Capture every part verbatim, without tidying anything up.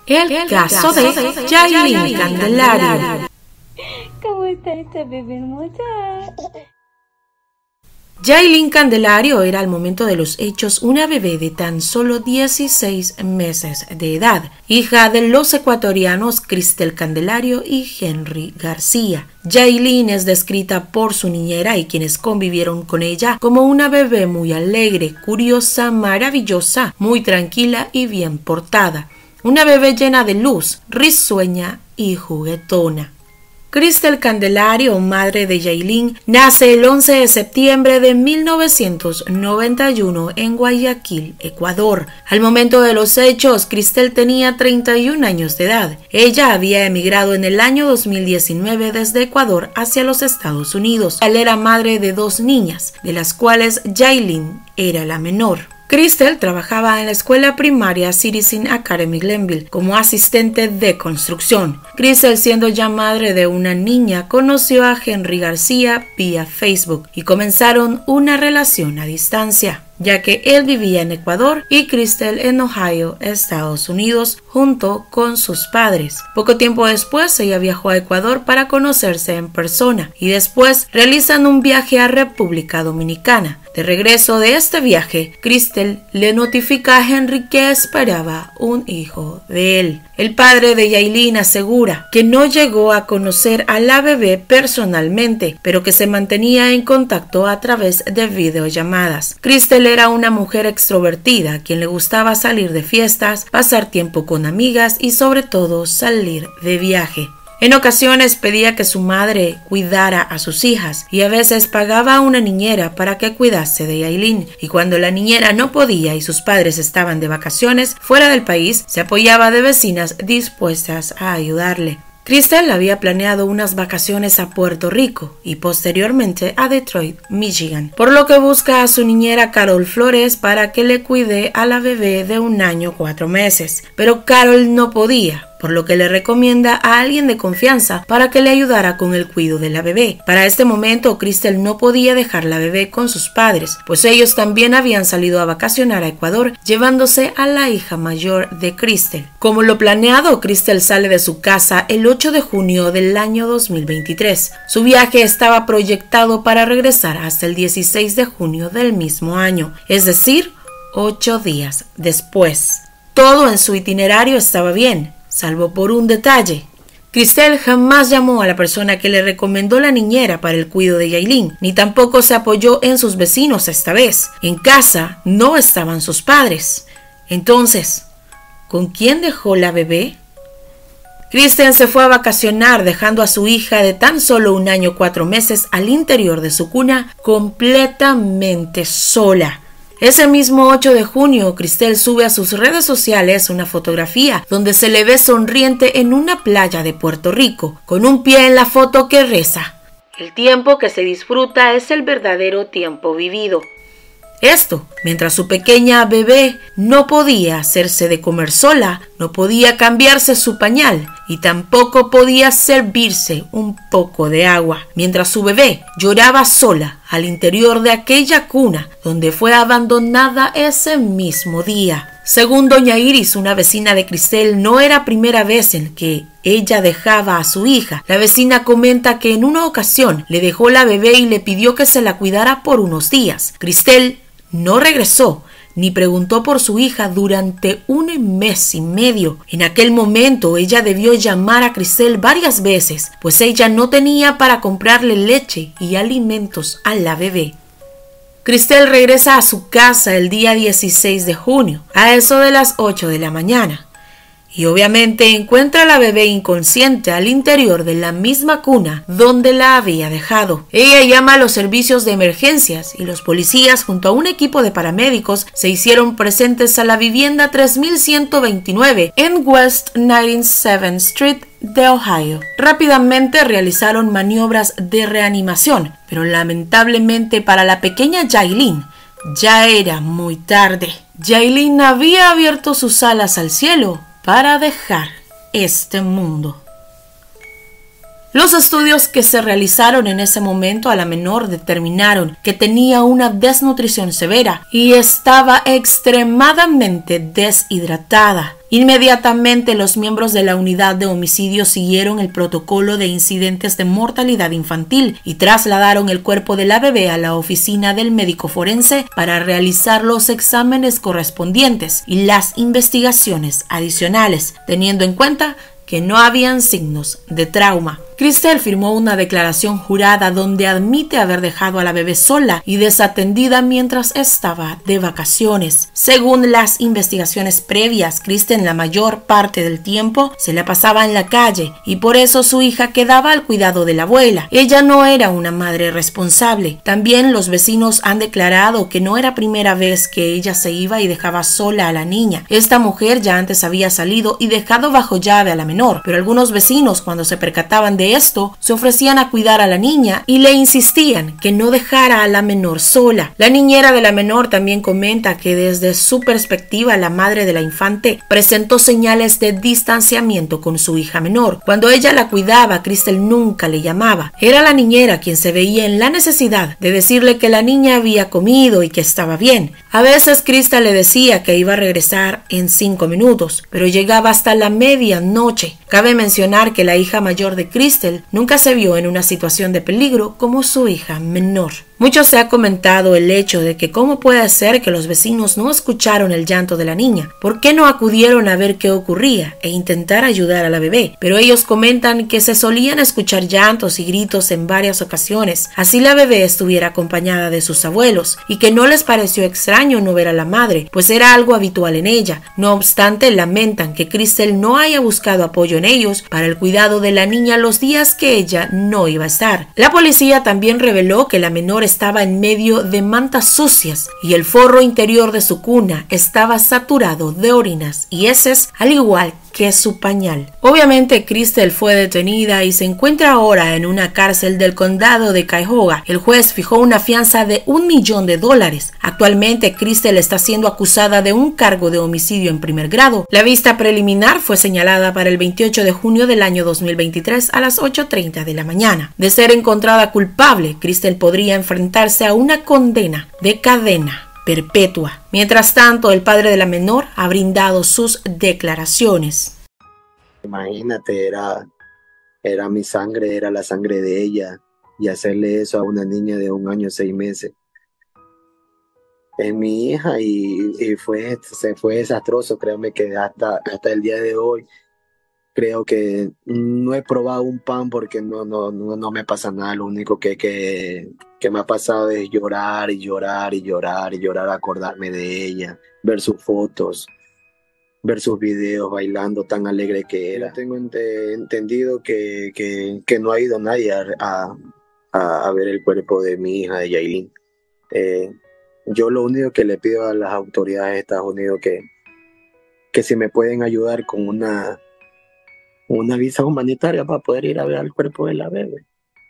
El caso de Yailin Candelario. ¿Cómo está esta bebé hermosa? Yailin Candelario era al momento de los hechos una bebé de tan solo dieciséis meses de edad, hija de los ecuatorianos Cristel Candelario y Henry García. Yailin es descrita por su niñera y quienes convivieron con ella como una bebé muy alegre, curiosa, maravillosa, muy tranquila y bien portada. Una bebé llena de luz, risueña y juguetona. Cristel Candelario, madre de Yailin, nace el once de septiembre de mil novecientos noventa y uno en Guayaquil, Ecuador. Al momento de los hechos, Cristel tenía treinta y un años de edad. Ella había emigrado en el año dos mil diecinueve desde Ecuador hacia los Estados Unidos. Él era madre de dos niñas, de las cuales Yailin era la menor. Cristel trabajaba en la escuela primaria Citizen Academy Glenville como asistente de construcción. Cristel, siendo ya madre de una niña, conoció a Henry García vía Facebook y comenzaron una relación a distancia, ya que él vivía en Ecuador y Cristel en Ohio, Estados Unidos, junto con sus padres. Poco tiempo después, ella viajó a Ecuador para conocerse en persona y después realizan un viaje a República Dominicana. De regreso de este viaje, Cristel le notifica a Henry que esperaba un hijo de él. El padre de Yailin asegura que no llegó a conocer a la bebé personalmente, pero que se mantenía en contacto a través de videollamadas. Cristel era una mujer extrovertida, a quien le gustaba salir de fiestas, pasar tiempo con amigas y sobre todo salir de viaje. En ocasiones pedía que su madre cuidara a sus hijas y a veces pagaba a una niñera para que cuidase de Yailin, y cuando la niñera no podía y sus padres estaban de vacaciones fuera del país, se apoyaba de vecinas dispuestas a ayudarle. Cristel había planeado unas vacaciones a Puerto Rico y posteriormente a Detroit, Michigan, por lo que busca a su niñera Carol Flores para que le cuide a la bebé de un año cuatro meses. Pero Carol no podía, por lo que le recomienda a alguien de confianza para que le ayudara con el cuidado de la bebé. Para este momento, Cristel no podía dejar la bebé con sus padres, pues ellos también habían salido a vacacionar a Ecuador, llevándose a la hija mayor de Cristel. Como lo planeado, Cristel sale de su casa el ocho de junio del año dos mil veintitrés. Su viaje estaba proyectado para regresar hasta el dieciséis de junio del mismo año, es decir, ocho días después. Todo en su itinerario estaba bien, salvo por un detalle. Cristel jamás llamó a la persona que le recomendó la niñera para el cuidado de Yailin, ni tampoco se apoyó en sus vecinos esta vez. En casa no estaban sus padres. Entonces, ¿con quién dejó la bebé? Cristel se fue a vacacionar dejando a su hija de tan solo un año cuatro meses al interior de su cuna completamente sola. Ese mismo ocho de junio, Cristel sube a sus redes sociales una fotografía donde se le ve sonriente en una playa de Puerto Rico, con un pie en la foto que reza: "El tiempo que se disfruta es el verdadero tiempo vivido". Esto, mientras su pequeña bebé no podía hacerse de comer sola, no podía cambiarse su pañal y tampoco podía servirse un poco de agua, mientras su bebé lloraba sola al interior de aquella cuna donde fue abandonada ese mismo día. Según doña Iris, una vecina de Cristel, no era primera vez en que ella dejaba a su hija. La vecina comenta que en una ocasión le dejó la bebé y le pidió que se la cuidara por unos días. Cristel no regresó ni preguntó por su hija durante un mes y medio. En aquel momento ella debió llamar a Cristel varias veces, pues ella no tenía para comprarle leche y alimentos a la bebé. Cristel regresa a su casa el día dieciséis de junio, a eso de las ocho de la mañana. Y obviamente encuentra a la bebé inconsciente al interior de la misma cuna donde la había dejado. Ella llama a los servicios de emergencias y los policías junto a un equipo de paramédicos se hicieron presentes a la vivienda tres mil ciento veintinueve en West noventa y séptima Street de Ohio. Rápidamente realizaron maniobras de reanimación, pero lamentablemente para la pequeña Yailin ya era muy tarde. Yailin había abierto sus alas al cielo para dejar este mundo. Los estudios que se realizaron en ese momento a la menor determinaron que tenía una desnutrición severa y estaba extremadamente deshidratada. Inmediatamente los miembros de la unidad de homicidio siguieron el protocolo de incidentes de mortalidad infantil y trasladaron el cuerpo de la bebé a la oficina del médico forense para realizar los exámenes correspondientes y las investigaciones adicionales, teniendo en cuenta que no habían signos de trauma. Christelle firmó una declaración jurada donde admite haber dejado a la bebé sola y desatendida mientras estaba de vacaciones. Según las investigaciones previas, Christelle la mayor parte del tiempo se la pasaba en la calle y por eso su hija quedaba al cuidado de la abuela. Ella no era una madre responsable. También los vecinos han declarado que no era primera vez que ella se iba y dejaba sola a la niña. Esta mujer ya antes había salido y dejado bajo llave a la menor, pero algunos vecinos, cuando se percataban de esto, se ofrecían a cuidar a la niña y le insistían que no dejara a la menor sola. La niñera de la menor también comenta que desde su perspectiva la madre de la infante presentó señales de distanciamiento con su hija menor. Cuando ella la cuidaba, Christelle nunca le llamaba. Era la niñera quien se veía en la necesidad de decirle que la niña había comido y que estaba bien. A veces Christelle le decía que iba a regresar en cinco minutos, pero llegaba hasta la medianoche. Cabe mencionar que la hija mayor de Christelle nunca se vio en una situación de peligro como su hija menor. Mucho se ha comentado el hecho de que cómo puede ser que los vecinos no escucharon el llanto de la niña, por qué no acudieron a ver qué ocurría e intentar ayudar a la bebé, pero ellos comentan que se solían escuchar llantos y gritos en varias ocasiones, así la bebé estuviera acompañada de sus abuelos, y que no les pareció extraño no ver a la madre, pues era algo habitual en ella. No obstante, lamentan que Christelle no haya buscado apoyo en ellos para el cuidado de la niña los días que ella no iba a estar. La policía también reveló que la menor estaba en medio de mantas sucias y el forro interior de su cuna estaba saturado de orinas y heces, al igual que su pañal. Obviamente Christelle fue detenida y se encuentra ahora en una cárcel del condado de Cuyahoga. El juez fijó una fianza de un millón de dólares. Actualmente Christelle está siendo acusada de un cargo de homicidio en primer grado. La vista preliminar fue señalada para el veintiocho de junio del año dos mil veintitrés a las ocho treinta de la mañana. De ser encontrada culpable, Christelle podría enfrentarse a una condena de cadena perpetua. Mientras tanto, el padre de la menor ha brindado sus declaraciones. Imagínate, era, era mi sangre, era la sangre de ella, y hacerle eso a una niña de un año y seis meses. Es mi hija y, y fue, se fue desastroso. Créanme que hasta, hasta el día de hoy creo que no he probado un pan porque no, no, no, no me pasa nada. Lo único que, que, que me ha pasado es llorar y llorar y llorar y llorar, acordarme de ella, ver sus fotos, ver sus videos bailando tan alegre que era. Tengo ent entendido que, que, que no ha ido nadie a, a, a ver el cuerpo de mi hija, de Yailin. Eh, yo lo único que le pido a las autoridades de Estados Unidos que, que si me pueden ayudar con una una visa humanitaria para poder ir a ver al cuerpo de la bebé.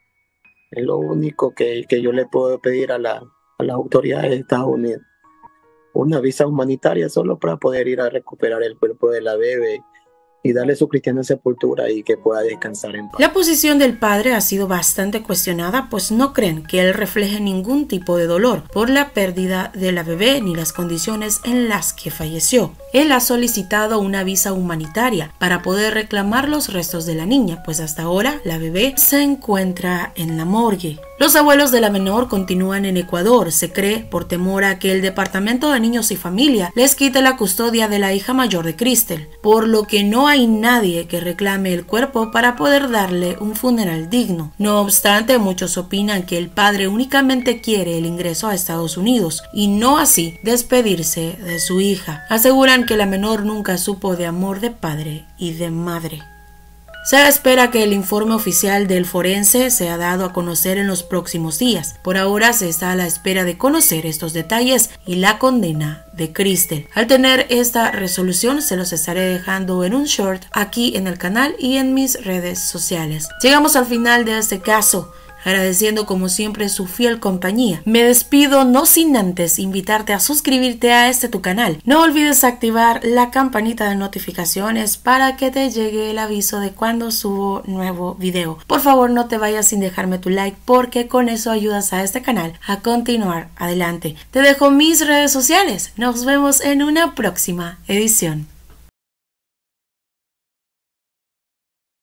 Es lo único que, que yo le puedo pedir a, la, a las autoridades de Estados Unidos. Una visa humanitaria solo para poder ir a recuperar el cuerpo de la bebé y darle su cristiana sepultura y que pueda descansar en paz. La posición del padre ha sido bastante cuestionada, pues no creen que él refleje ningún tipo de dolor por la pérdida de la bebé ni las condiciones en las que falleció. Él ha solicitado una visa humanitaria para poder reclamar los restos de la niña, pues hasta ahora la bebé se encuentra en la morgue. Los abuelos de la menor continúan en Ecuador. Se cree, por temor a que el Departamento de Niños y Familia les quite la custodia de la hija mayor de Christelle, por lo que no hay nadie que reclame el cuerpo para poder darle un funeral digno. No obstante, muchos opinan que el padre únicamente quiere el ingreso a Estados Unidos y no así despedirse de su hija. Aseguran que la menor nunca supo de amor de padre y de madre. Se espera que el informe oficial del forense sea dado a conocer en los próximos días. Por ahora se está a la espera de conocer estos detalles y la condena de Christelle. Al tener esta resolución se los estaré dejando en un short aquí en el canal y en mis redes sociales. Llegamos al final de este caso, agradeciendo como siempre su fiel compañía. Me despido no sin antes invitarte a suscribirte a este tu canal. No olvides activar la campanita de notificaciones para que te llegue el aviso de cuando subo nuevo video. Por favor, no te vayas sin dejarme tu like porque con eso ayudas a este canal a continuar adelante. Te dejo mis redes sociales. Nos vemos en una próxima edición.